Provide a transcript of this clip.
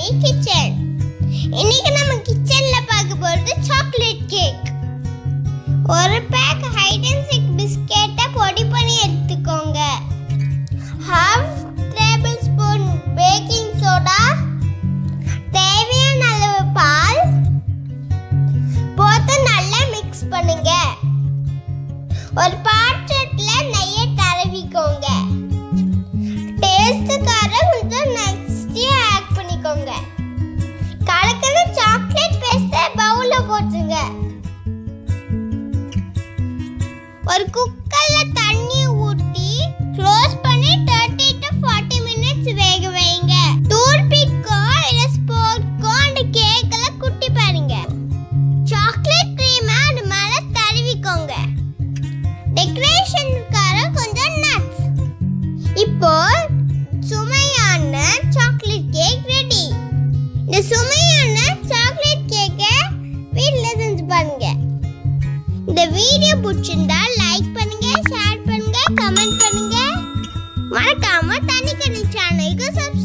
Kitchen. இன்னைக்கு நம்ம கிச்சன்ல பார்க்க போறது சாக்லேட் கேக். ஒரு பேக் ஹைட் அண்ட் சீக் பிஸ்கெட்டை பொடி பண்ணி எடுத்துக்கோங்க. 1/2 டேபிள்ஸ்பூன் பேக்கிங் சோடா, தேவையான அளவு பால் போட்டு நல்லா மிக்ஸ் பண்ணுங்க. ஒரு பாத்திரத்துல நெய்யை தடவிக்கோங்க. டேஸ்டுக்காக கொஞ்சம் நட்ஸ் ஆட் பண்ணிக்கோங்க. கலக்கின சாக்லேட் பேஸ்டை பவுல்ல போட்டுங்க. ஒரு குக்கர்ல தண்ணி ஊத்தி க்ளோஸ் பண்ணி 30 to 40 மினிட்ஸ் வேக வைங்க. டூத்பிக்கோ இல்ல ஸ்போர்க்கோ அந்த கேக்ல குட்டி பாருங்க. சாக்லேட் கிரீமை அது மேல தடவிக்கோங்க. டெக்கரேஷனுக்காக கொஞ்சம் நட்ஸ். இப்போ சுவையான சாக்லேட் கேக் ரெடி. இந்த சுவையான சாக்லேட் கேக்கை வீட்ல செஞ்சு பாருங்க. இந்த வீடியோ பிடிச்சிருந்தா லைக் பண்ணுங்க, ஷேர் பண்ணுங்க, கமெண்ட் பண்ணுங்க. மறக்காம தனிக்கனி சேனலுக்கு சப்ஸ்கிரைப்